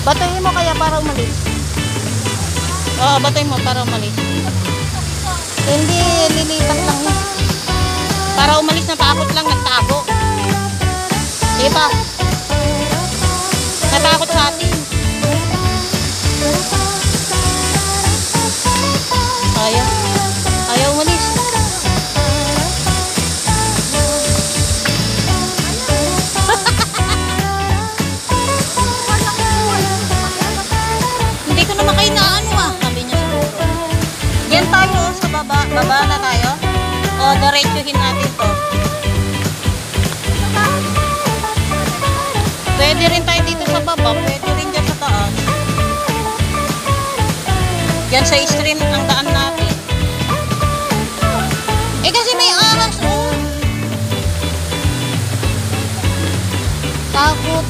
Batuhin mo kaya para umalis. Oo, batuhin mo para umalis. Hindi, lilipat lang yun. Para umalis, natakot lang, nagtago. Di ba? Natakot sa atin. Ayaw. Ayaw umalis. Hindi ko naman kayo naano sabi niya siguro. Yan tayo sa baba. Baba na tayo. O, diretsuhin natin to. Pwede rin tayo dito sa baba. Pwede rin dyan sa taas. Dyan sa stream ang daan natin. Eh kasi may ahas oh. Takot.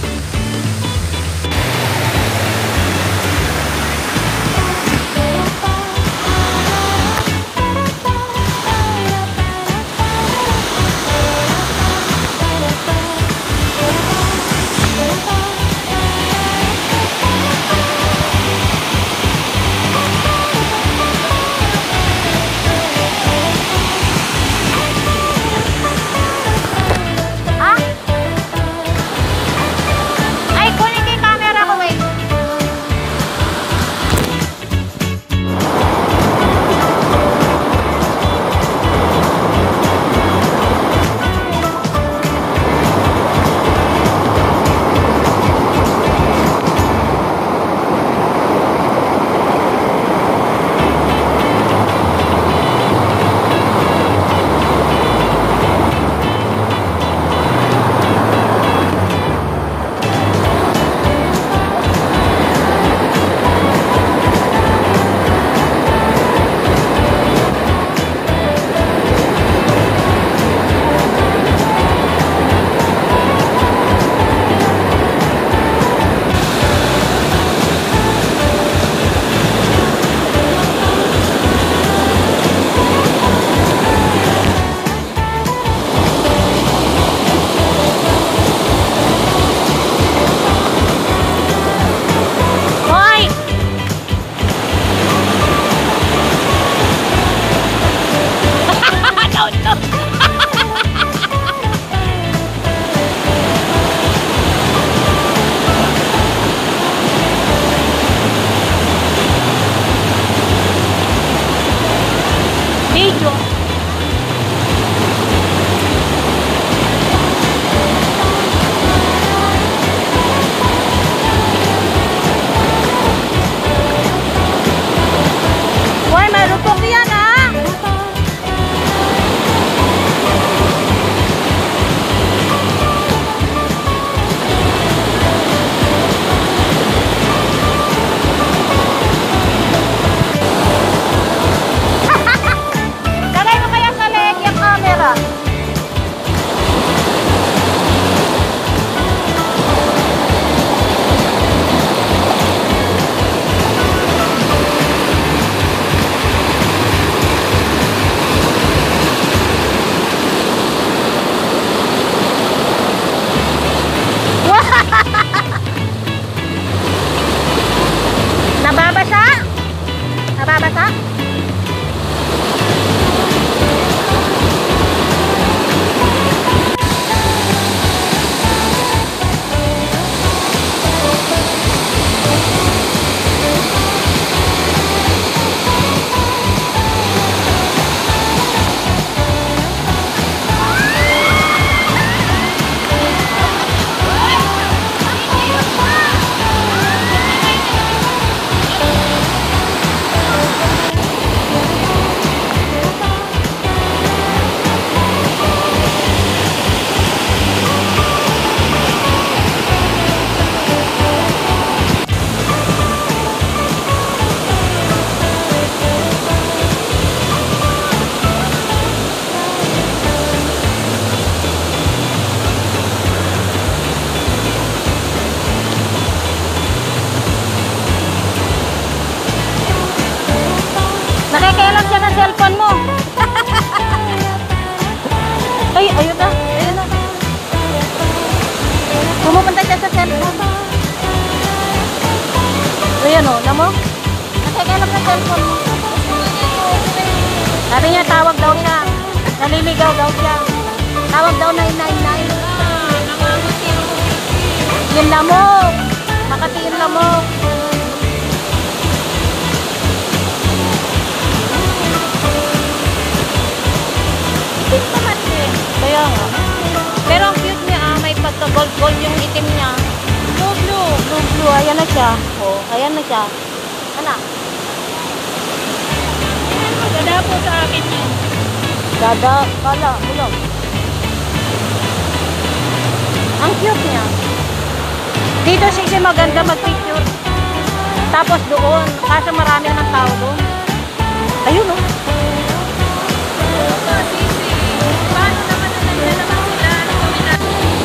cellphone mo. Ay, ayun na. Ayun na. Pumupunta siya sa cellphone. mo? Nakikialam ng cellphone mo. Sabi niya, tawag daw siya. Naliligaw daw siya. Tawag daw 999. Yung lamok. Makati yung lamok. Cute naman eh. Kaya nga. Pero ang cute niya may pagka-gold-gold yung itim niya. Blue. Blue. Ayan na siya. Oh, ayan na siya. Anak. Ganda po sa akin yun. Kala, bulog. Ang cute niya. Dito kasi maganda mag-picture. Tapos doon, kaso marami naman tao doon. Ayun oh. Paano naman na nandiyan naman sila? Ano kami na?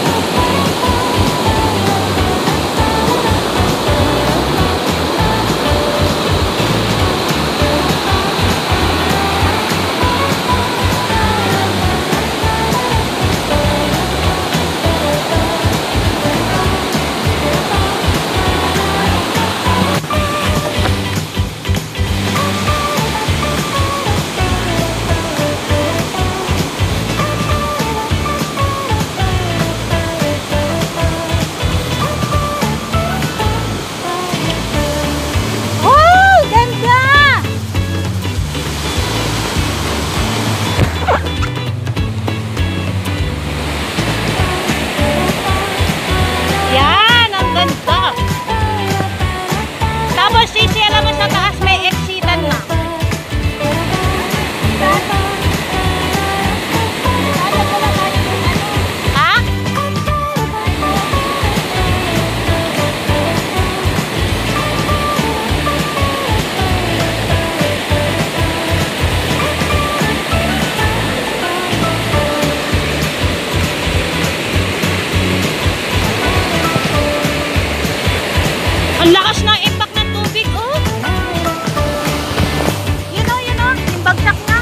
Oh, ganda! Yan, ang ganda. Tapos sisi, alam mo sa taas may exitan na. Ha? Ang lakas ng impact ng tubig, oh. Yun oh, yung bagsak na.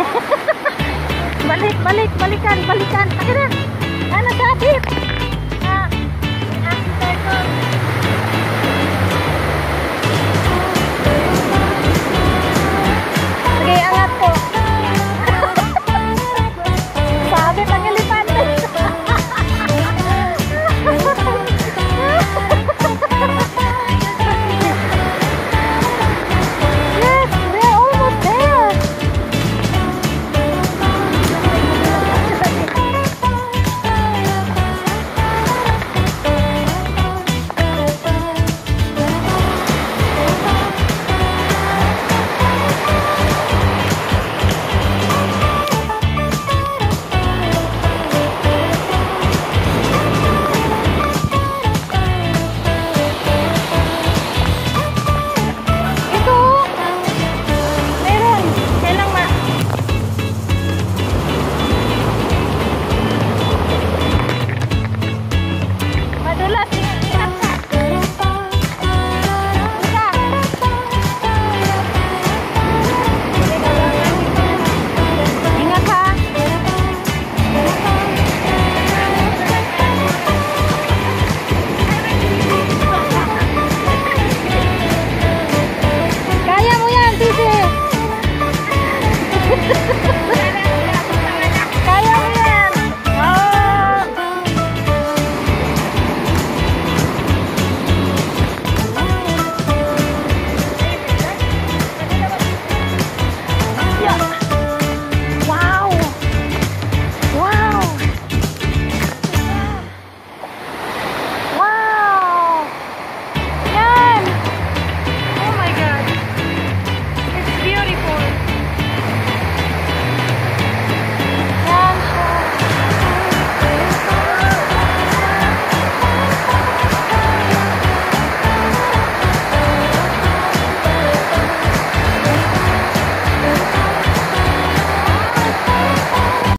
Balikan. Taka na. Ano sabit? Sige, angat.